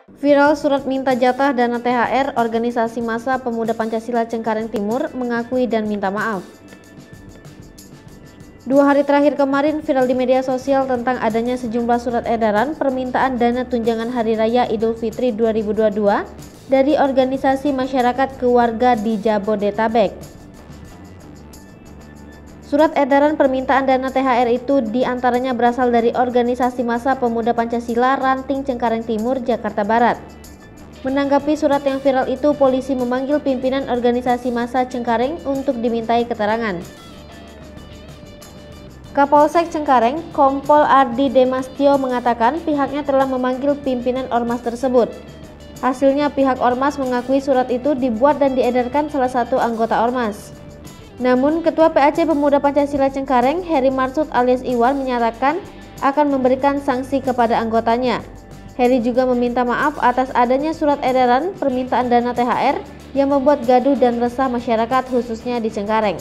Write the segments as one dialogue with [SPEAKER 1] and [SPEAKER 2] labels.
[SPEAKER 1] Viral surat minta jatah dana THR, organisasi massa Pemuda Pancasila Cengkareng Timur mengakui dan minta maaf. 2 hari terakhir kemarin viral di media sosial tentang adanya sejumlah surat edaran permintaan dana tunjangan Hari Raya Idul Fitri 2022 dari organisasi masyarakat keluarga di Jabodetabek. Surat edaran permintaan dana THR itu diantaranya berasal dari organisasi massa Pemuda Pancasila Ranting Cengkareng Timur, Jakarta Barat. Menanggapi surat yang viral itu, polisi memanggil pimpinan organisasi massa Cengkareng untuk dimintai keterangan. Kapolsek Cengkareng, Kompol Ardi Demastio mengatakan pihaknya telah memanggil pimpinan ormas tersebut. Hasilnya pihak ormas mengakui surat itu dibuat dan diedarkan salah satu anggota ormas. Namun, Ketua PAC Pemuda Pancasila Cengkareng, Heri Marsud alias Iwan menyatakan akan memberikan sanksi kepada anggotanya. Heri juga meminta maaf atas adanya surat edaran permintaan dana THR yang membuat gaduh dan resah masyarakat khususnya di Cengkareng.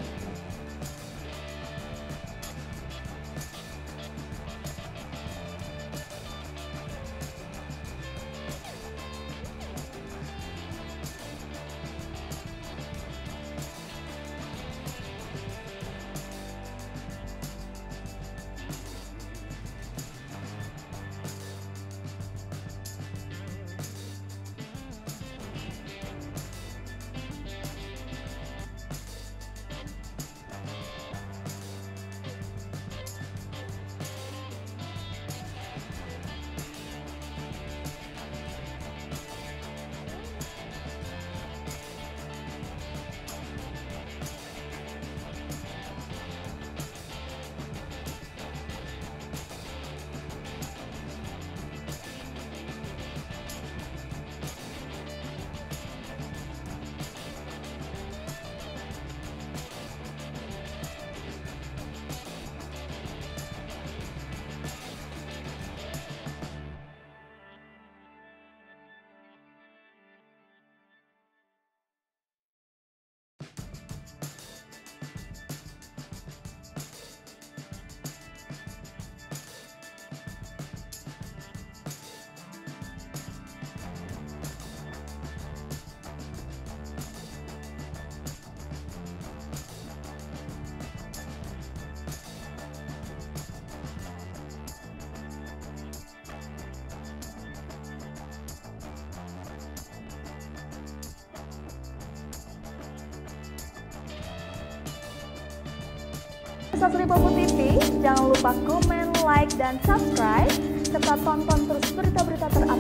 [SPEAKER 2] Sasri Popo TV, jangan lupa komen, like, dan subscribe, serta tonton terus berita-berita terupdate